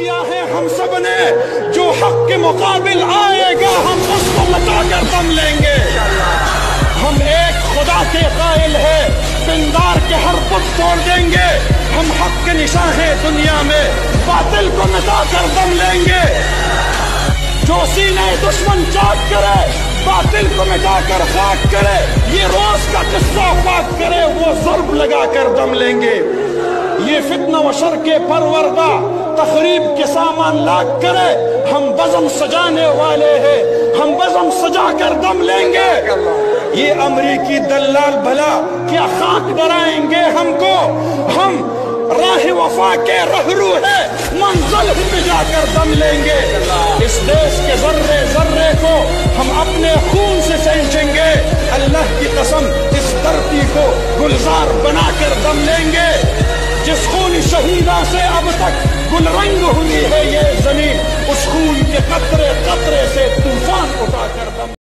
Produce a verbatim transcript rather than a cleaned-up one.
کیا ہے ہم سب نے، جو حق کے مقابل آئے گا ہم اس کو مٹا کر دم لیں گے۔ ہم ایک خدا کے قائل ہیں، پندار کے ہر بت توڑ دیں گے۔ ہم حق کے نشاں ہیں دنیا میں، باطل کو مٹا کر دم لیں گے۔ جو سینے دشمن چاک کرے، باطل کو مٹا کر خاک کرے، یہ روز کا قصہ پاک کرے، وہ ضرب لگا کر دم لیں گے۔ یہ فتنہ و شر کے پروردہ تخریب کے سامان لاکھ کرے، ہم بزم سجانے والے ہیں، ہم بزم سجا کر دم لیں گے۔ یہ امریکی دلال بھلا کیا خاک ڈرائیں گے ہم کو، ہم راہ وفا کے رہرو ہے، منزل ہی پہ جا کر دم لیں گے۔ اس دیش کے ذرے ذرے کو ہم اپنے خون سے سینچیں گے، اللہ کی قسم اس دھرتی کو گلزار بنا کر دم لیں گے۔ جس خون شہیدوں سے اب تک گل رنگ ہوئی ہے یہ زمین، اس خون کے قطرے قطرے سے